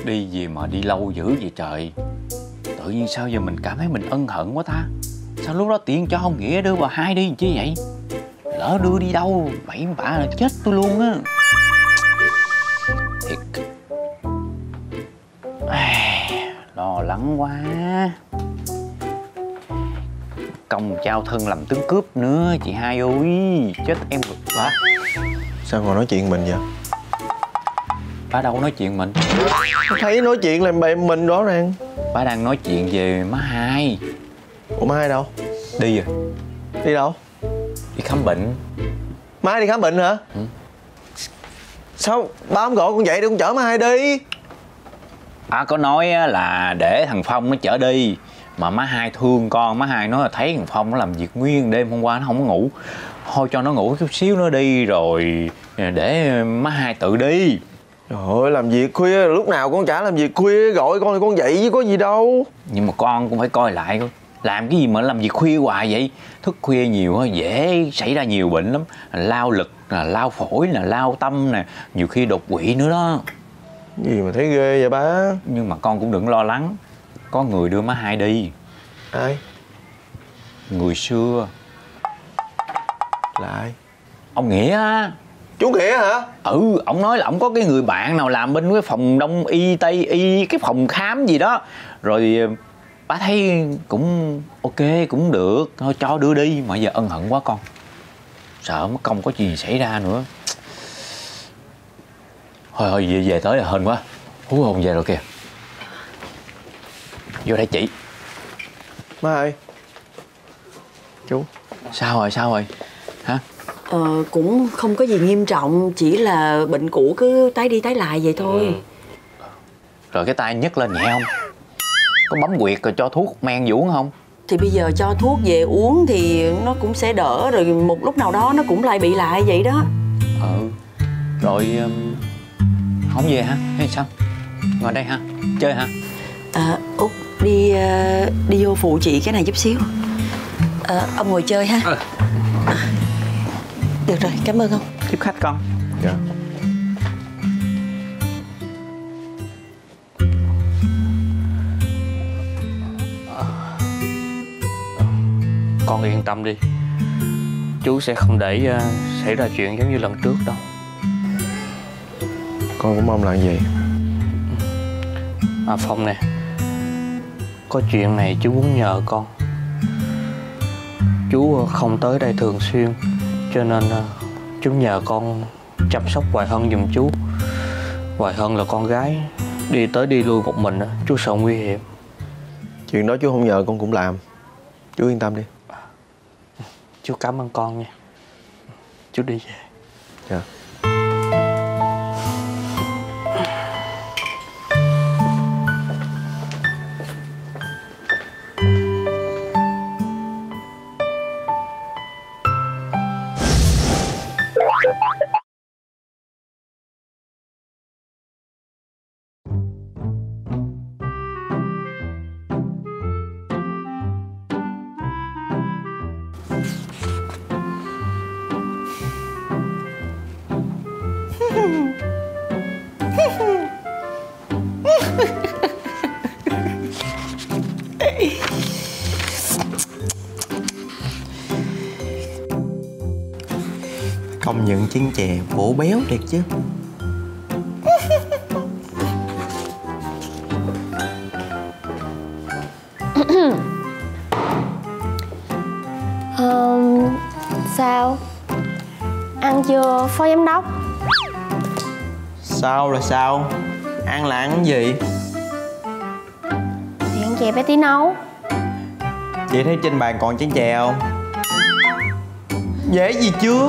Đi gì mà đi lâu dữ vậy trời? Tự nhiên sao giờ mình cảm thấy mình ân hận quá ta? Sao lúc đó tiện cho ông Nghĩa đưa bà Hai đi chứ vậy? Lỡ đưa đi đâu bậy bạ là chết tôi luôn á. Thiệt. Lo lắng quá. Công trao thân làm tướng cướp nữa chị Hai ơi. Chết em rồi. Bà sao ngồi nói chuyện mình vậy? Bà đâu có nói chuyện mình. Thấy nói chuyện là mình rõ ràng. Bà đang nói chuyện về má Hai. Ủa má Hai đâu? Đi rồi. Đi đâu? Đi khám bệnh. Má Hai đi khám bệnh hả? Ừ. Sao ba không gọi con dậy để con chở má Hai đi? Bà có nói là để thằng Phong nó chở đi. Mà má Hai thương con, má Hai nói là thấy thằng Phong nó làm việc nguyên đêm hôm qua nó không có ngủ. Thôi cho nó ngủ chút xíu nó đi rồi để má Hai tự đi. Trời ơi, làm việc khuya, lúc nào con chả làm việc khuya, gọi con thì con dậy chứ có gì đâu. Nhưng mà con cũng phải coi lại coi. Làm cái gì mà làm việc khuya hoài vậy? Thức khuya nhiều dễ xảy ra nhiều bệnh lắm. Lao lực, lao phổi, lao tâm nè, nhiều khi đột quỵ nữa đó. Gì mà thấy ghê vậy ba? Nhưng mà con cũng đừng lo lắng. Có người đưa má Hai đi. Ai? Người xưa. Là ai? Ông Nghĩa á. Chú Nghĩa hả? Ừ, ông nói là ông có cái người bạn nào làm bên cái phòng đông y, tây y, cái phòng khám gì đó. Rồi bác thấy cũng ok, cũng được. Thôi cho đưa đi. Mà giờ ân hận quá con. Sợ mất công có chuyện xảy ra nữa. Thôi về tới là hên quá. Hú hồn về rồi kìa. Vô đây chị. Má ơi. Chú. Sao rồi? Hả? Cũng không có gì nghiêm trọng. Chỉ là bệnh cũ cứ tái đi tái lại vậy thôi. Rồi cái tay nhấc lên nhẹ không? Có bấm huyệt rồi cho thuốc men uống không? Thì bây giờ cho thuốc về uống thì nó cũng sẽ đỡ. Rồi một lúc nào đó nó cũng lại bị lại vậy đó. Rồi không về hả? Hay sao? Ngồi đây hả? Chơi hả? Út đi vô phụ chị cái này chút xíu. Ông ngồi chơi ha. Được rồi, cảm ơn ông. Tiếp khách con. Dạ. Con yên tâm đi. Chú sẽ không để xảy ra chuyện giống như lần trước đâu. Con cũng mong là vậy. Phong nè, có chuyện này chú muốn nhờ con. Chú không tới đây thường xuyên, cho nên chú nhờ con chăm sóc Hoài Hân giùm chú. Hoài Hân là con gái, đi tới đi lui một mình, chú sợ nguy hiểm. Chuyện đó chú không nhờ con cũng làm. Chú yên tâm đi. Chú cảm ơn con nha. Chú đi về. Dạ. Công nhận chén chè bổ béo thiệt chứ. Sao? Ăn chưa phó giám đốc? Sao là sao? Ăn là ăn cái gì? Thì ăn chè bé tí nấu. Chị thấy trên bàn còn chén chè không? Dễ gì chưa?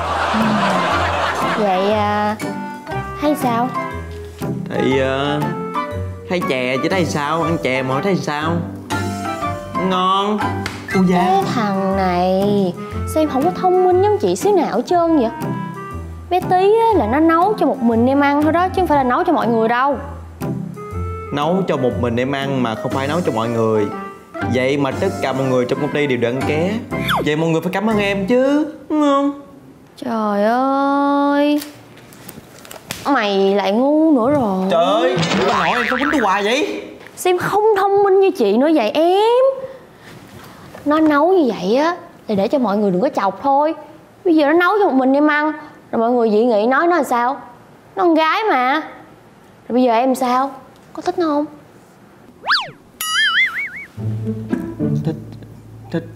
Vậy thấy sao? Thì thấy chè chứ thấy sao? Ăn chè mà thấy sao? Ngon. Ui da. Cái thằng này sao em không có thông minh giống chị xíu nào hết trơn vậy? Bé Tí là nó nấu cho một mình em ăn thôi đó, chứ không phải là nấu cho mọi người đâu. Nấu cho một mình em ăn mà không phải nấu cho mọi người. Vậy mà tất cả mọi người trong công ty đều được ăn ké. Vậy mọi người phải cảm ơn em chứ, đúng không? Trời ơi. Mày lại ngu nữa rồi. Trời ơi, bà nội em sao quýnh tôi hoài vậy? Sim không thông minh như chị nữa vậy em. Nó nấu như vậy á là để cho mọi người đừng có chọc thôi. Bây giờ nó nấu cho một mình em ăn, rồi mọi người dị nghị nói nó là sao? Nó con gái mà. Rồi bây giờ em sao? Có thích nó không? Thích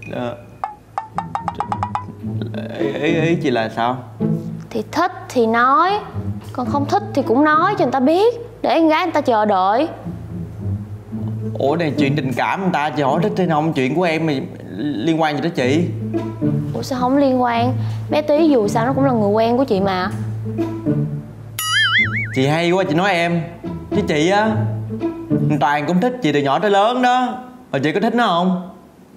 ý chị là sao? Thì thích thì nói, còn không thích thì cũng nói cho người ta biết, để con gái người ta chờ đợi. Ủa này chuyện tình cảm người ta chị hỏi thích hay không? Chuyện của em thì liên quan gì đó chị? Ủa sao không liên quan? Bé Tí dù sao nó cũng là người quen của chị mà. Chị hay quá chị nói em. Chứ chị á, Toàn cũng thích chị từ nhỏ tới lớn đó. Mà chị có thích nó không?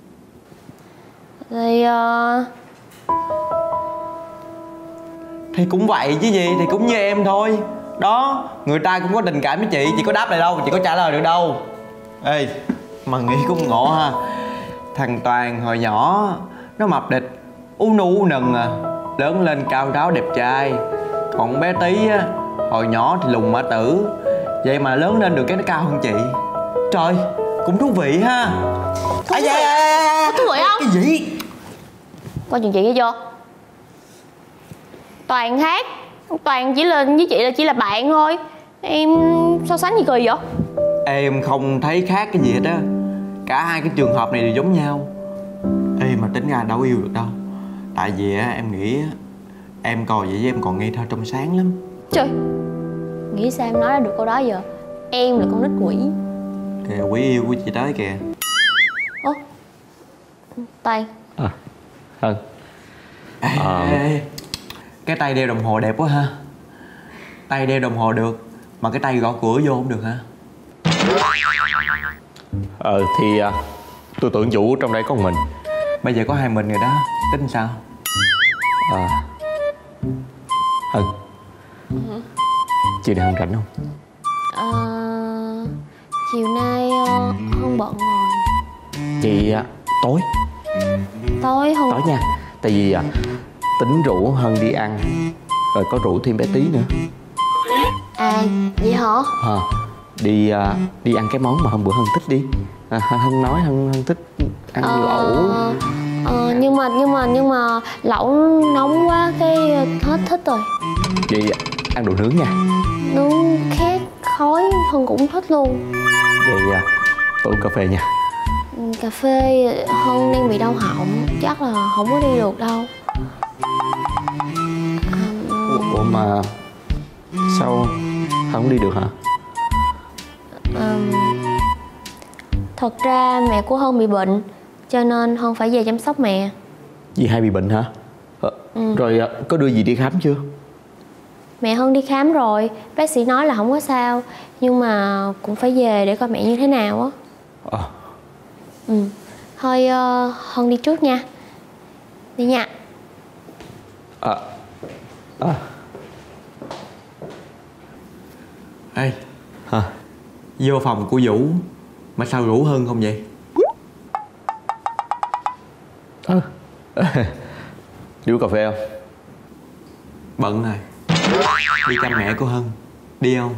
Thì cũng vậy chứ gì, thì cũng như em thôi. Đó, người ta cũng có tình cảm với chị có đáp lại đâu, chị có trả lời được đâu. Ê, mà nghĩ cũng ngộ ha. Thằng Toàn hồi nhỏ nó mập địch, u nu u nừng à, lớn lên cao ráo đẹp trai. Còn bé Tí á, hồi nhỏ thì lùn mã tử, vậy mà lớn lên được cái nó cao hơn chị. Trời, cũng thú vị ha. Thú vị không? Cái gì? Coi chuyện chị nghe chưa? Toàn khác. Toàn chỉ lên với chị là chỉ là bạn thôi. Em so sánh gì kỳ vậy? Em không thấy khác cái gì hết á. Cả hai cái trường hợp này đều giống nhau. Ê mà tính ra đâu yêu được đâu. Tại vì á em nghĩ á, em coi vậy với em còn ngây thơ trong sáng lắm. Trời, nghĩ sao em nói ra được câu đó giờ? Em là con nít quỷ. Kìa quỷ yêu của chị tới kìa. Ủa? Toàn. Ê, cái tay đeo đồng hồ đẹp quá ha. Tay đeo đồng hồ được, mà cái tay gõ cửa vô không được hả? Thì tôi tưởng Vũ trong đây có một mình. Bây giờ có hai mình rồi đó, tính sao? Hân, chị đang rảnh không? Chiều nay Hân bận rồi. Chị tối Tối Hân nha. Tại vì tính rủ Hân đi ăn, rồi có rủ thêm bé Tí nữa. À vậy hả? Đi ăn cái món mà hôm bữa Hân thích đi. Hân nói Hân thích ăn lẩu. Nhưng mà lẩu nóng quá cái hết thích rồi. Vậy ăn đồ nướng nha. Nướng khét khói Hân cũng thích luôn. Vậy tôi uống cà phê nha. Cà phê Hân đang bị đau họng, chắc là không có đi được đâu. Ủa mà sao không đi được hả? Thật ra mẹ của Hân bị bệnh, cho nên Hân phải về chăm sóc mẹ. Dì hai bị bệnh hả? Rồi có đưa dì đi khám chưa? Mẹ Hân đi khám rồi, bác sĩ nói là không có sao, nhưng mà cũng phải về để coi mẹ như thế nào á. Thôi Hân đi trước nha. Đi nha. Ê, vô phòng của Vũ mà sao rủ Hân không vậy? Đi uống cà phê không? Bận rồi. Đi chăm mẹ của Hân. Đi không?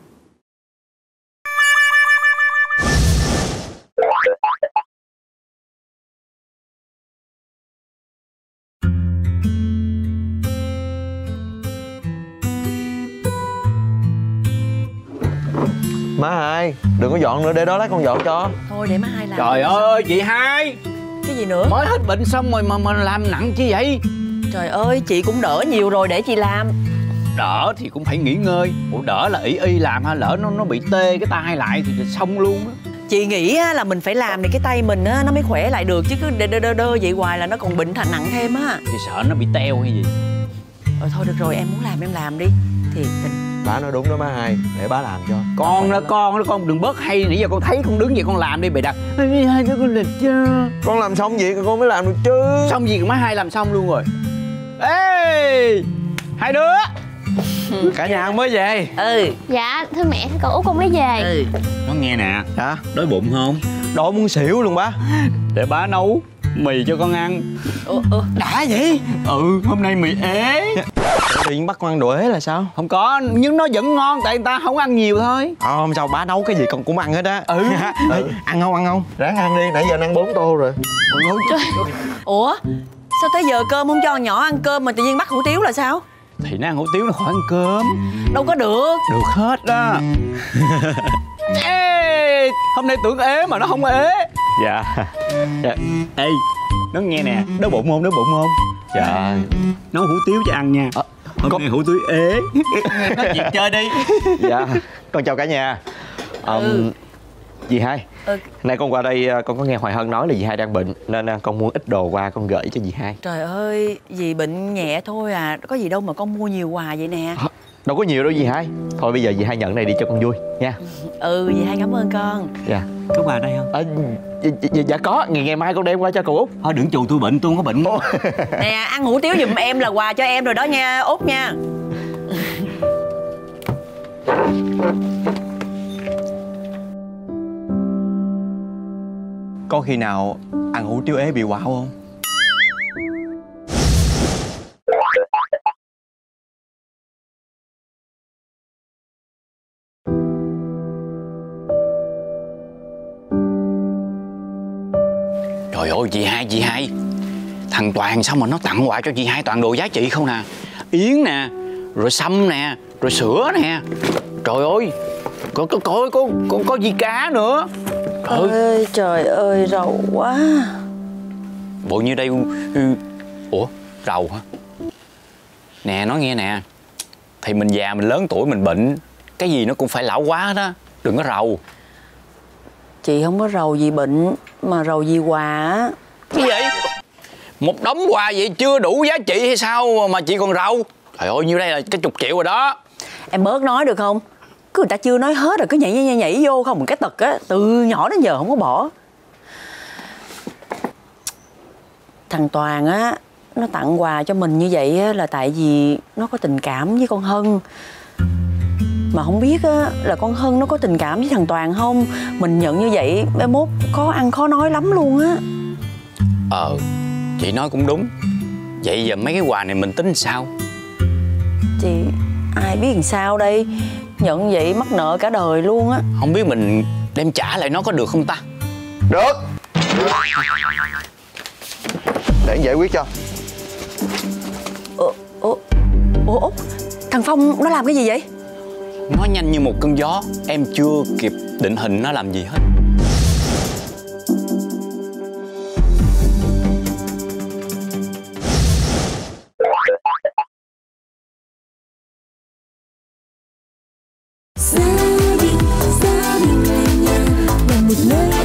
Má Hai, đừng có dọn nữa, để đó lát con dọn cho. Thôi để má Hai làm. Trời ơi chị Hai, Cái gì nữa? mới hết bệnh xong rồi mà làm nặng chi vậy? Trời ơi, chị cũng đỡ nhiều rồi, để chị làm. Đỡ thì cũng phải nghỉ ngơi. Ủa đỡ là y làm ha, lỡ nó bị tê cái tay lại thì xong luôn á. Chị nghĩ là mình phải làm thì cái tay mình nó mới khỏe lại được, chứ cứ đơ vậy hoài là nó còn bệnh thành nặng thêm á. Thì sợ nó bị teo hay gì. Thôi được rồi, em muốn làm em làm đi. Thiệt tình. Bà nói đúng đó má Hai, để bà làm cho. Con đừng bớt hay, nãy giờ con thấy con đứng vậy con làm đi bày đặt. Hai đứa con lịch chứ. Con làm xong vậy con mới làm được chứ. Xong gì má Hai làm xong luôn rồi. Ê, hai đứa. Cả nhà mới về. Dạ thưa mẹ, thưa cậu Út con mới về. Nó nghe nè. Hả? Đói bụng không? Đói muốn xỉu luôn bá. Để bá nấu mì cho con ăn. Đã vậy? Hôm nay mì ế. Tự nhiên bắt con ăn đồ ế là sao? Không có, nhưng nó vẫn ngon tại người ta không ăn nhiều thôi. Không sao, bá nấu cái gì con cũng ăn hết á. Ăn không? Ráng ăn đi, nãy giờ ăn 4 tô rồi. Ủa sao tới giờ cơm không cho con nhỏ ăn cơm mà tự nhiên bắt hủ tiếu là sao? Thì nó ăn hủ tiếu nó khỏi ăn cơm. Đâu có được. Được hết đó. Ê, hôm nay tưởng ế mà nó không ế. Dạ. Ê, nó nghe nè, đói bụng không? Dạ. Nấu hủ tiếu cho ăn nha. Hôm nay hủ tiếu ế. Nói chuyện chơi đi. Dạ, con chào cả nhà. Dì Hai, nay con qua đây con có nghe Hoài Hân nói là dì Hai đang bệnh, nên con muốn ít đồ qua con gửi cho dì Hai. Trời ơi, dì bệnh nhẹ thôi à, có gì đâu mà con mua nhiều quà vậy nè. Đâu có nhiều đâu dì Hai. Thôi bây giờ dì Hai nhận này đi cho con vui nha. Dì Hai cảm ơn con. Dạ. Có quà đây không? Dạ có, ngày mai con đem qua cho cậu Út. Thôi đừng chù tôi bệnh, tôi không có bệnh. Nè, ăn hủ tiếu giùm em là quà cho em rồi đó nha, Út nha. Có khi nào ăn hủ tiếu ế bị quạo không? Trời ơi chị hai, thằng Toàn sao mà nó tặng quà cho chị hai toàn đồ giá trị không nè. Yến nè, rồi sâm nè, rồi sữa nè. Trời ơi, có vi cá nữa. Trời ơi, rầu quá. Bộ như đây. Ủa, rầu hả? Nè, nói nghe nè, thì mình già mình lớn tuổi mình bệnh, cái gì nó cũng phải lão quá hết á. Đừng có rầu. Chị không có rầu gì bệnh, mà rầu gì quà á. Cái gì? Một đống quà vậy chưa đủ giá trị hay sao mà chị còn rầu? Trời ơi, nhiêu đây là cái chục triệu rồi đó. Em bớt nói được không? Cứ người ta chưa nói hết rồi cứ nhảy vô không một cái tật á, từ nhỏ đến giờ không có bỏ. Thằng Toàn á, nó tặng quà cho mình như vậy á là tại vì nó có tình cảm với con Hân. Mà không biết á là con Hân nó có tình cảm với thằng Toàn không. Mình nhận như vậy mai mốt khó ăn khó nói lắm luôn á. Chị nói cũng đúng. Vậy giờ mấy cái quà này mình tính sao? Chị ai biết làm sao đây. Nhận vậy mắc nợ cả đời luôn á. Không biết mình đem trả lại nó có được không ta? Được. Để anh giải quyết cho. Út, thằng Phong nó làm cái gì vậy? Nó nhanh như một cơn gió. Em chưa kịp định hình nó làm gì hết. Gia đình là nhà, là một nơi